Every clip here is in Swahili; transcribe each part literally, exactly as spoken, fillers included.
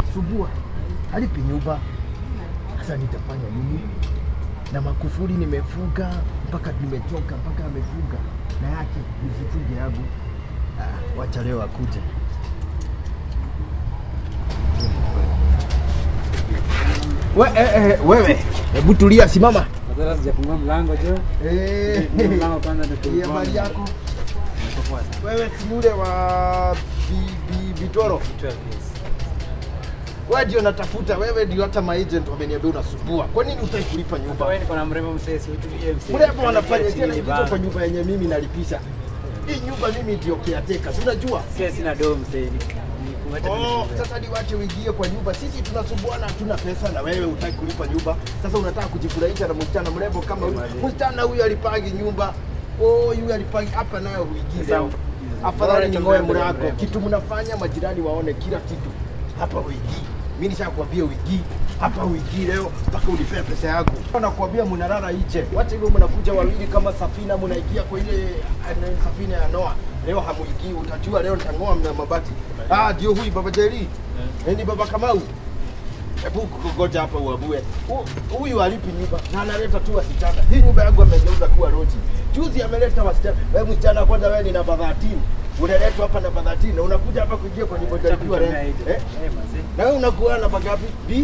ananisumbua. Halipi nyumba. Sasa nitafanya nini? Na makufuri nimefuga mpaka nimechoka mpaka amefuga na yake nisifunge yangu. Ah, wacha leo akuje. We, eh, eh, wewe, hebu tulia, simama. Sasa sijafungua mlango jo. Eh, mlango kwanza ndio. Habari yako? Wewe si yule wa Bitoro? Wewe ndio natafuta, wewe ndio hata my agent wameniambia unasumbua. Kwa nini hutaki kulipa nyumba? Wewe niko na mrembo msesi, utulie msesi. Mrembo anafanya tena kitu kwa nyumba yenye mimi nalipisha. Hii nyumba mimi ndio caretaker, unajua? Sisi sina doo msesi. Oh, sasa ni wache uingie kwa nyumba. Sisi tunasumbuana, hatuna pesa na wewe hutaki kulipa nyumba. Sasa unataka kujifurahisha na msichana mrembo kama huyu. Msichana huyu alipangi nyumba. Oh, yule alipangi hapa nayo huingie leo. Afadhali ni ngoe mrako. Kitu mnafanya majirani waone kila kitu. Hapa huingii. Mimi nishakwambia huingii. Hapa huingii leo mpaka unipe pesa yako. Nakwambia mnalala nje. Wacha hivyo mnakuja wawili kama safina mnaingia kwa ile safina ya Noah. Leo hamuingii, utajua leo nitangoa mna mabati. Ah, ndio huyu baba Jerry. Eh, ni baba Kamau. Hebu ngoja hapa uabue. Huyu alipi nyumba na analeta tu wasichana. Hii nyumba yangu amegeuza kuwa roji. Juzi ameleta wasichana. Wewe msichana kwanza wewe ni namba thelathini. Unaletwa hapa namba thelathini na unakuja hapa kuingia kwa nyumba jaribiwa leo. Eh? Na wewe unakuwa namba ngapi? B?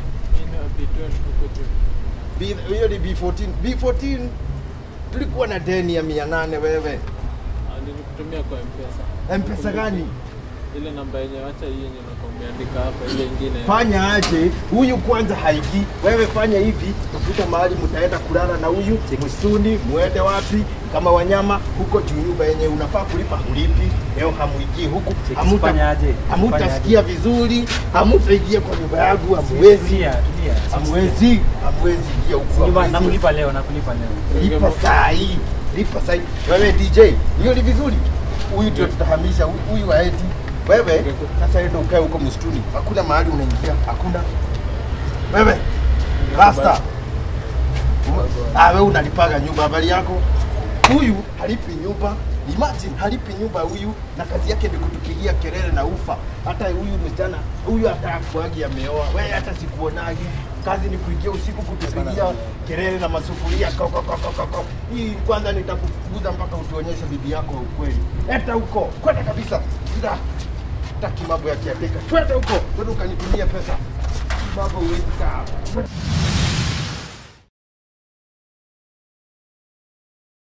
B hiyo ni B fourteen. B fourteen tulikuwa na deni ya mia nane wewe. Nilikutumia kwa M-Pesa. M-Pesa gani? Ile namba yenye acha hii yenye nakumeandika hapa ile nyingine. Fanya aje? Huyu kwanza haiki. Wewe fanya hivi, tafuta mahali mtaenda kulala na huyu, msituni, muende wapi kama wanyama huko juu nyumba yenye unafaa kulipa ulipi. Leo hamuingii huku. Hamutafanya aje? Hamutasikia vizuri, hamutaingia kwa nyumba yangu, hamwezi. Hamwezi, hamwezi ingia huko. Nyumba nakulipa leo, nakulipa leo. Lipa saa hii. Lipa saa hii. Wewe D J, hiyo ni vizuri. Huyu ndio tutahamisha huyu wa eti. Wewe sasa ndio ukae huko msituni. Hakuna mahali unaingia, hakuna. Wewe Rasta. Ah, wewe unalipaga nyumba, habari yako? Huyu halipi nyumba. Imagine halipi nyumba huyu na kazi yake ni kutupigia kelele na ufa. Hata huyu msichana, huyu hata akuagi ameoa. Wewe hata sikuonagi. Kazi ni kuingia usiku kutupigia kelele na masufuria. Hii kwanza nitakufukuza mpaka utuonyeshe bibi yako ukweli. Eta huko, kwenda kabisa. Sida. Taki mambo ya kiateka. Twende huko, twende ukanitumia pesa. Mambo wewe.